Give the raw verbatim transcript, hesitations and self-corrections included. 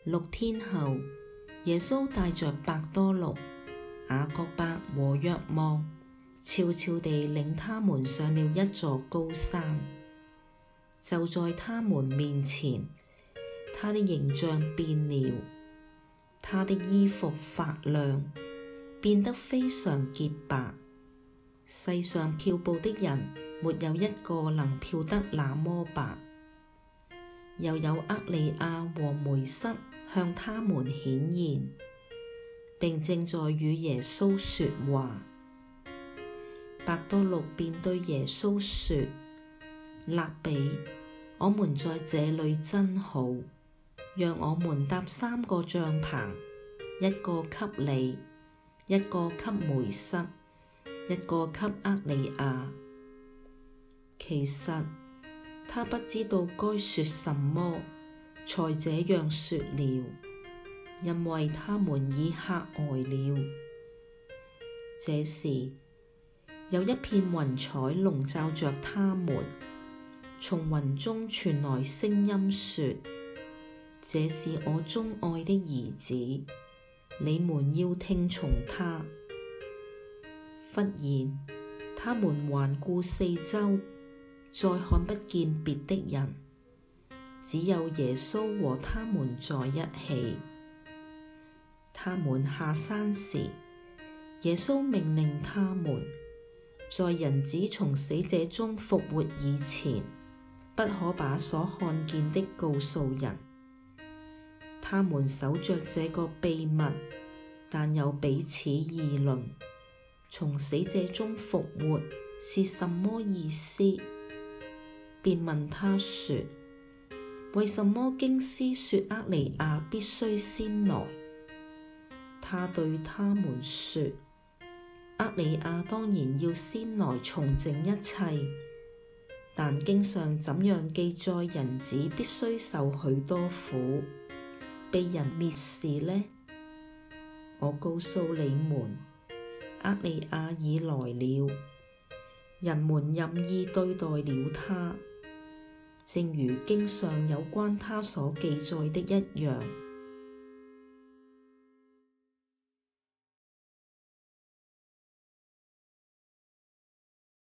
六天後，耶穌帶着伯多祿、雅各伯和若望，悄悄地領他們上了一座高山。就在他們面前，他的形象變了，他的衣服發亮，變得非常潔白。世上漂布的人，沒有一個能漂得那麼白。又有厄里亞和梅瑟向他們顯現，並正在與耶穌說話。伯多祿便對耶穌說：辣彼，我們在這裡真好，讓我們搭三個帳棚，一個給你，一個給梅瑟，一個給厄里亞。其實他不知道該說什麼，才這樣說了，因為他們已嚇呆了。這時有一片雲彩籠罩着他們，從雲中傳來聲音說：這是我鍾愛的兒子，你們要聽從他。忽然他們環顧四周，再看不見別的人，只有耶穌和他們在一起。他們下山時，耶穌命令他們，在人子從死者中復活以前，不可把所看見的告訴人。他們守着這個秘密，但又彼此議論，從死者中復活是什麼意思？便問他說：為什麼經師說厄里亞必須先來？他對他們說：厄里亞當然要先來重整一切，但經上怎樣記載人子必須受許多苦，被人蔑視呢？我告訴你們，厄里亞已來了，人們任意對待了他，正如經上有關他所記載的一樣。